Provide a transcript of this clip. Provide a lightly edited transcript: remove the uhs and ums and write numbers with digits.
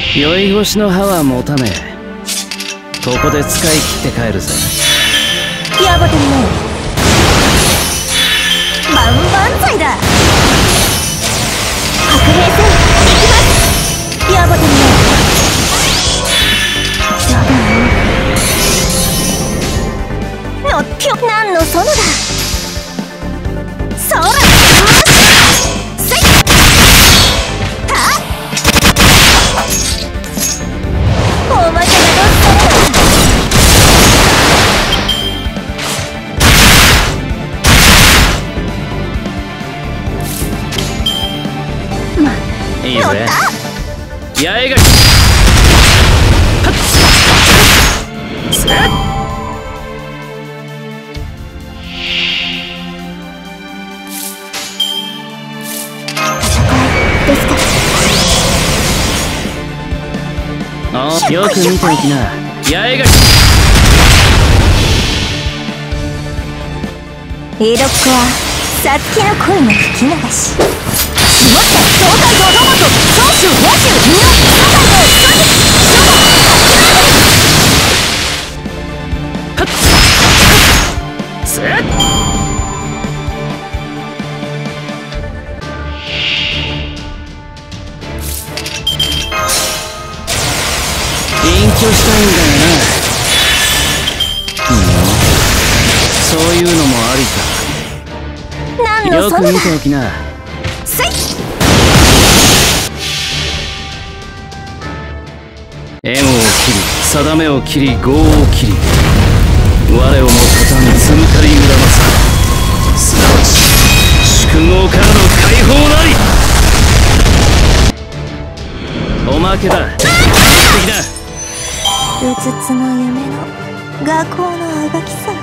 酔い越しの歯は持たねえ。ここで使い切って帰るぜ。 やばてるね。万々歳だ。白兵戦行きます。やばてるね。やだな。のっぴょなんの園だ。そらせいはっおまけがどっされだ。 いいぜ。八重垣。はっせっですか。 ああ、よく見ておきな。八重垣。 江戸っ子はさつきの恋の吹き流し。しまった東海道ロボット長州野州二の東海道はっせっ隠居したいんだよな。そういうのもありか。 何のよく園だ。 見ておきな。 せい縁を切り定めを切り業を切り我をもたたんつむかり恨まずすなわち宿業からの解放なり。おまけだ。的なうつつの夢の画工のあがきさ。